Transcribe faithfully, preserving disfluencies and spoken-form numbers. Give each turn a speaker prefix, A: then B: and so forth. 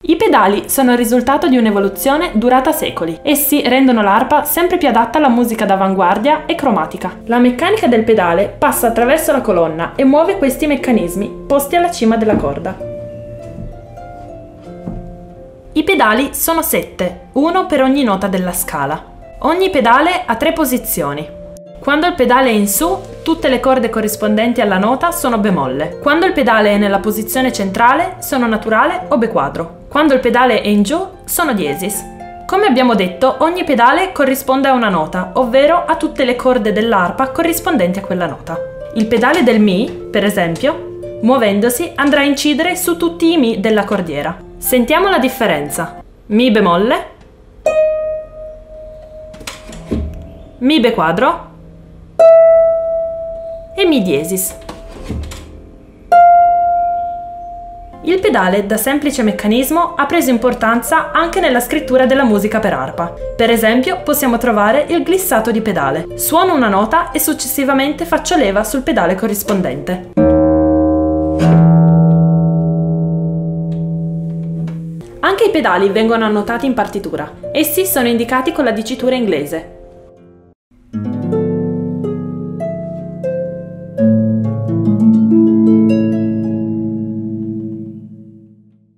A: I pedali sono il risultato di un'evoluzione durata secoli. Essi rendono l'arpa sempre più adatta alla musica d'avanguardia e cromatica. La meccanica del pedale passa attraverso la colonna e muove questi meccanismi posti alla cima della corda. I pedali sono sette, uno per ogni nota della scala. Ogni pedale ha tre posizioni. Quando il pedale è in su, tutte le corde corrispondenti alla nota sono bemolle. Quando il pedale è nella posizione centrale, sono naturale o B-quadro. Quando il pedale è in giù, sono diesis. Come abbiamo detto, ogni pedale corrisponde a una nota, ovvero a tutte le corde dell'arpa corrispondenti a quella nota. Il pedale del Mi, per esempio, muovendosi andrà a incidere su tutti i Mi della cordiera. Sentiamo la differenza. Mi bemolle, Mi B-quadro e Mi diesis. Il pedale, da semplice meccanismo, ha preso importanza anche nella scrittura della musica per arpa. Per esempio, possiamo trovare il glissato di pedale. Suono una nota e successivamente faccio leva sul pedale corrispondente. Anche i pedali vengono annotati in partitura. Essi sono indicati con la dicitura inglese.